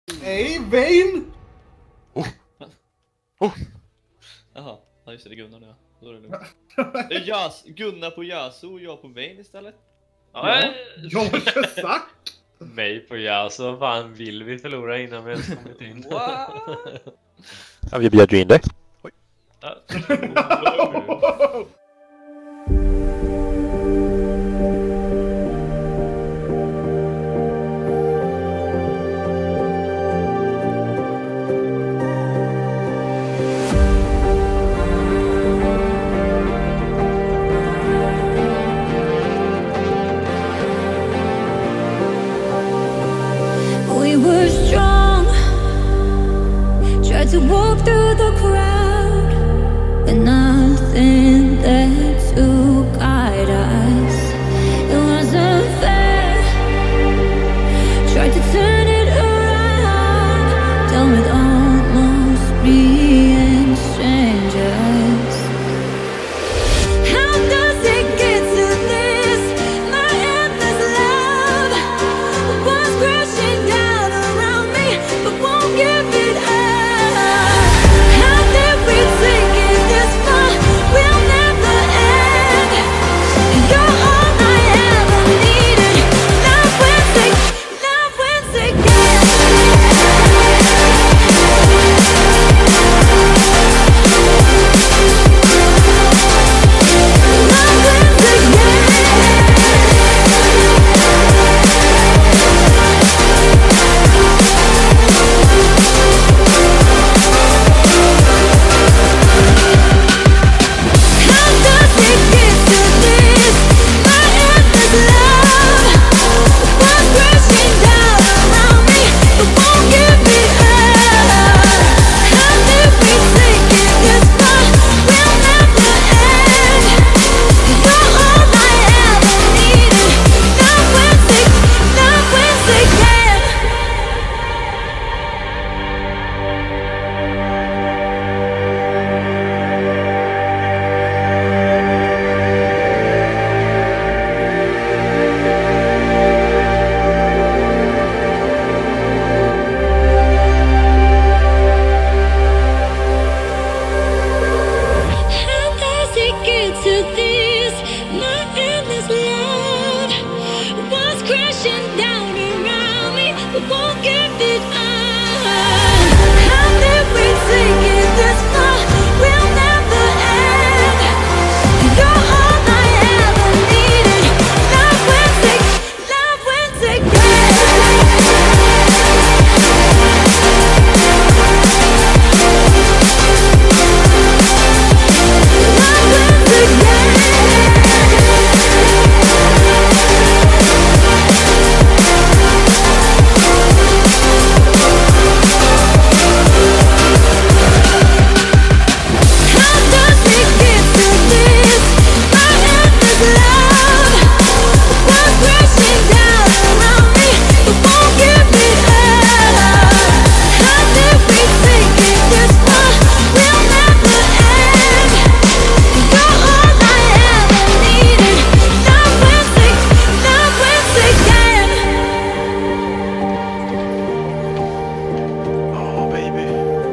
Hej, Vane! Jaha, ja just det, det är Gunnar nu. Då är det lugnt. Det är Gunnar på Yasu och jag på Vane istället. Ja, jag kör Zack! Mig på Yasu, vad fan vill vi förlora innan vi ens kommit in? Ja, vi bjöd ju in dig. Oj. We were strong, tried to walk through the crowd, but nothing there to guide us. It wasn't fair, tried to turn it around, done with almost being strangers. How does it get to this? My endless love was crashing down around me, but won't give it up. How did we take it this far? We'll never end. You're all I ever needed. Love wins again. Love wins again. How does it get to this? My endless love was crashing down around me, but won't give it up. How did we take it this far? We'll never end. You're all I ever needed. Love wins again. How does it get to this? My endless love was crashing down around me, but won't give it up. How did we take it this far? We'll never end. You're all I ever needed. Love wins again. How does it get to this? My endless love was crashing down around me, but won't give it up. How did we take it this far? We'll never end. You're all I ever needed. Love wins again. Oh, baby.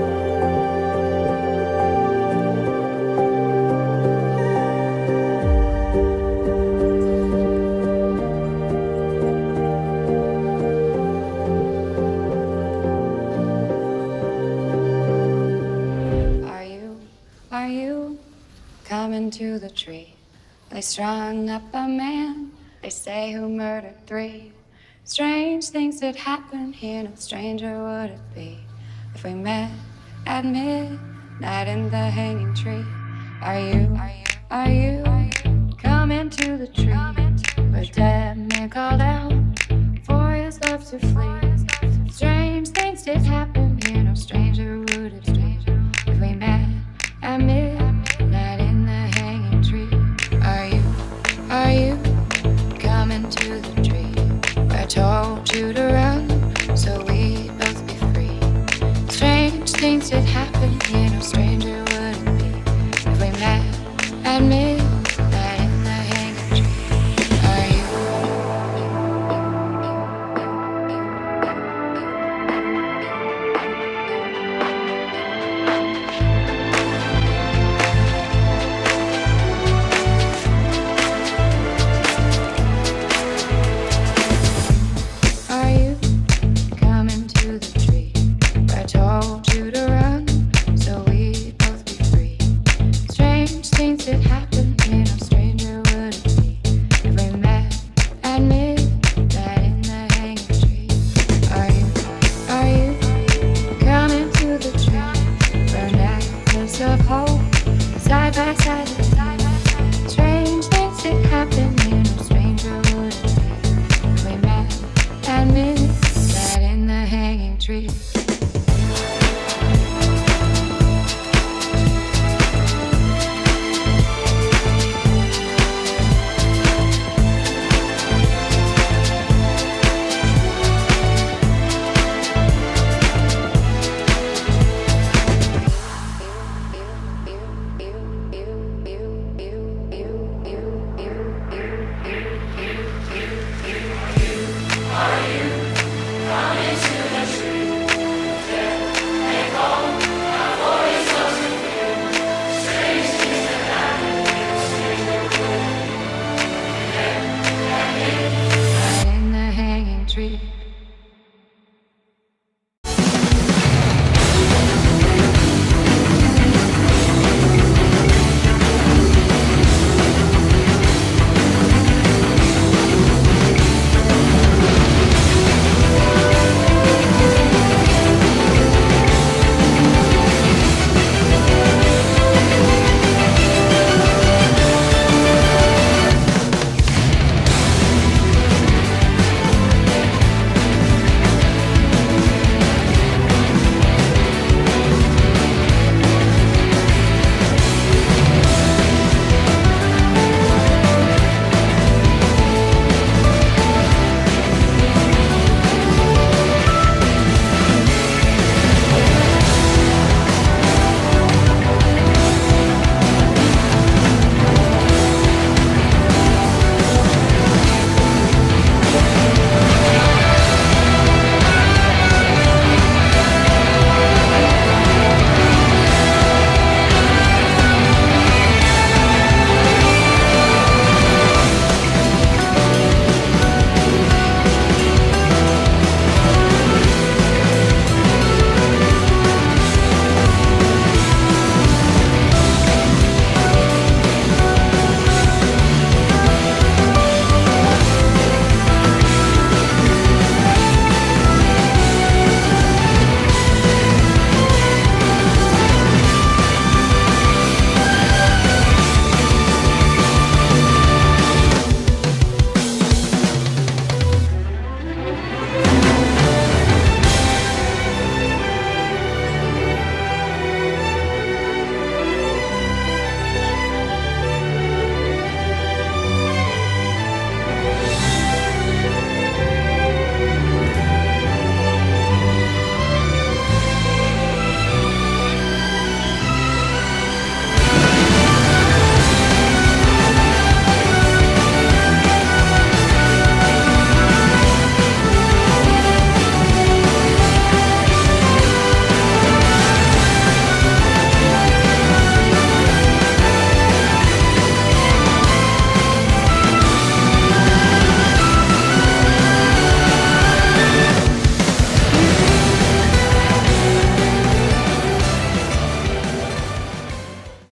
Are you coming to the tree? They strung up a man, they say, who murdered 3. Strange things that happen here, no stranger would it be if we met at midnight in the hanging tree. Are you coming to the tree where dead man called out for his love to flee? Strange things did happen here, no stranger would it be if we met at midnight in the hanging tree. Are you coming to the tree where I told you to run so we'd both be free? Strange things did happen here, no stranger would it be if we met at midnight in the hanging tree. Are you tree.